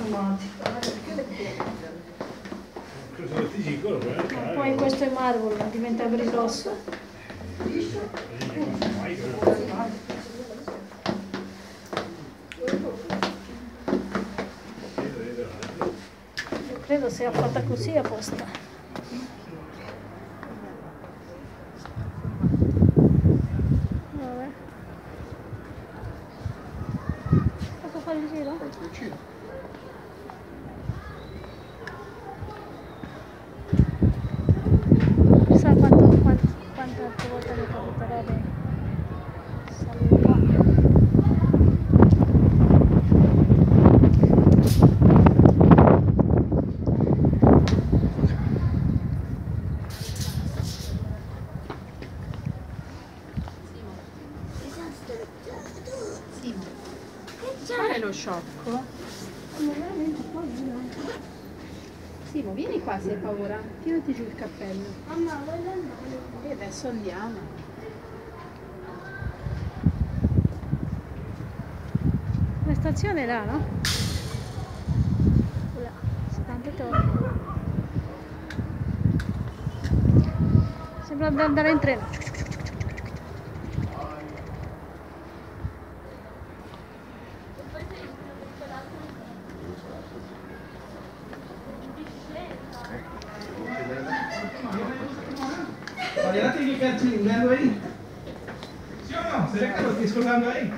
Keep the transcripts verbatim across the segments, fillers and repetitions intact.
Poi questo è marmo, diventa brilloso. Io credo sia fatta così apposta. Vabbè. Posso fare il giro? Chissà quanto, quanto, quante altre volte mi capiterà di salire qua. Qual è lo sciocco? Simo, vieni qua se hai paura. Tirati giù il cappello. Mamma, voglio andare. E adesso andiamo. La stazione è là, no? Là, tante torri. Sembra di andare in treno. Guardate che cazzo di inverno ahí. ¿Sí o no? ¿Será que lo estoy colgando ahí?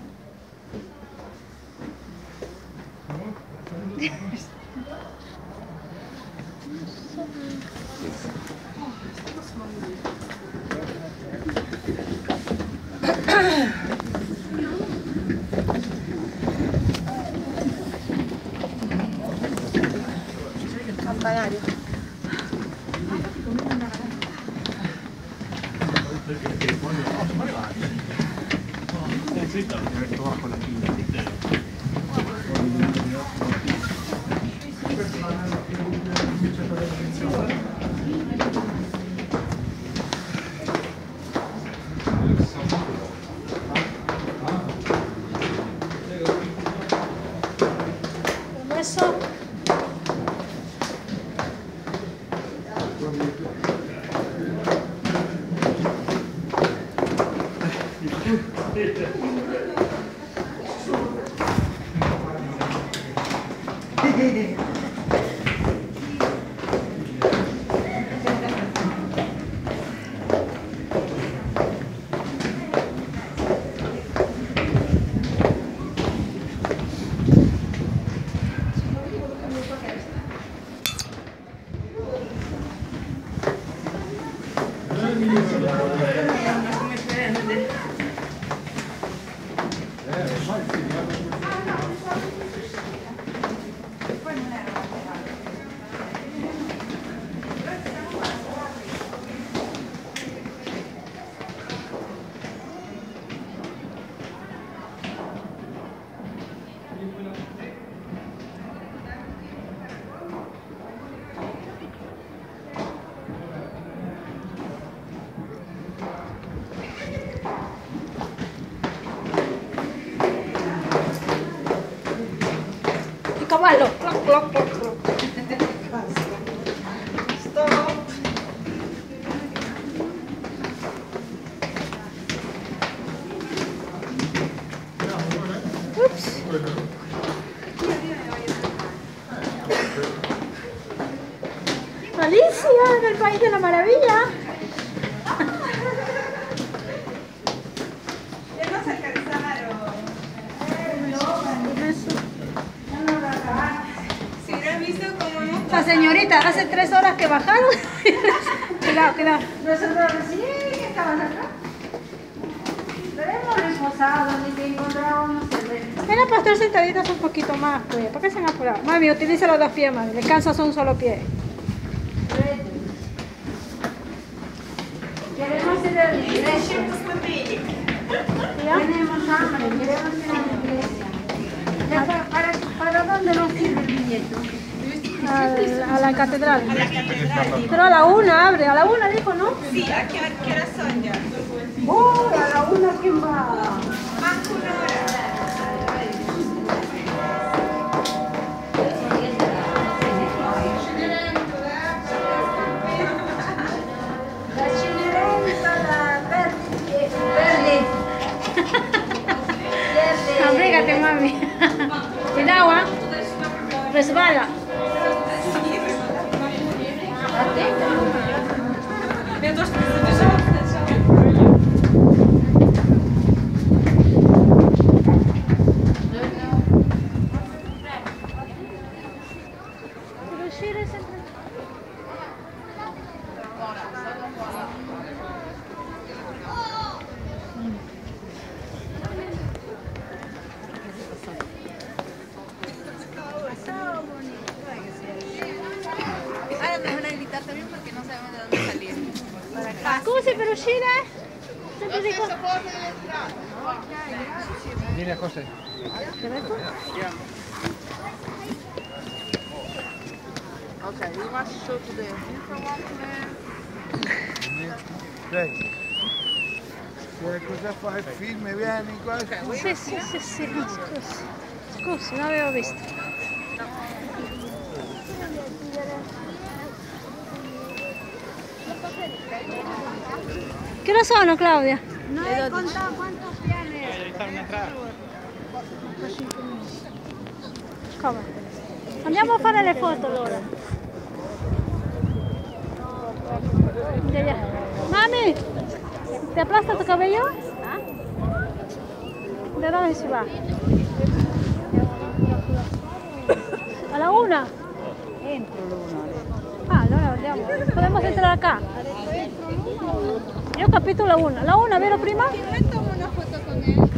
Campanario. Permesso? Cavallo, cloc, cloc, cloc, cloc. Stop. Ups. Alicia, nel Paese della Maraviglia. La señorita, hace tres horas que bajaron. Cuidado, cuidado. Nosotros sí, que estaban acá. Pero hemos reposado, ni que encontrábamos cerveza. Mira, para estar sentaditas un poquito más, pues. ¿Por qué se han apurado? Mami, utiliza los dos pies, mami. Descansas un solo pie. Queremos ir a la iglesia. Tenemos hambre, queremos ir a la iglesia. Ya, ¿Para, para, para dónde nos sirve el billete? A, a la catedral. A la catedral. Pero a la una abre, a la una dijo, ¿no? Sí, ¿a qué, qué hora son ya? Oh, a la una, ¿quién va? Más que una hora. resbala. Per uscire sempre. Ahora me van a gritar también porque no sabemos de dónde salir. Para acá. Scusi, per uscire? Sempre di qua. Vieni a cos'è? Okay, we must show to the Lei, se cosa fa il film, vieni qua. Sì, sì, sì, sì, scusi. Scusi, non avevo visto. Che ora sono, Claudia? No he contado cuántos pianes. Come? Andiamo a fare le foto allora. Ya, ya. Mami, ¿te aplasta tu cabello? ¿De dónde se va? A la una? Entro l'uno. Ah, allora andiamo. Podemos entrare acá. Io ho capito la una. La una, vero prima? Tomo una foto con él.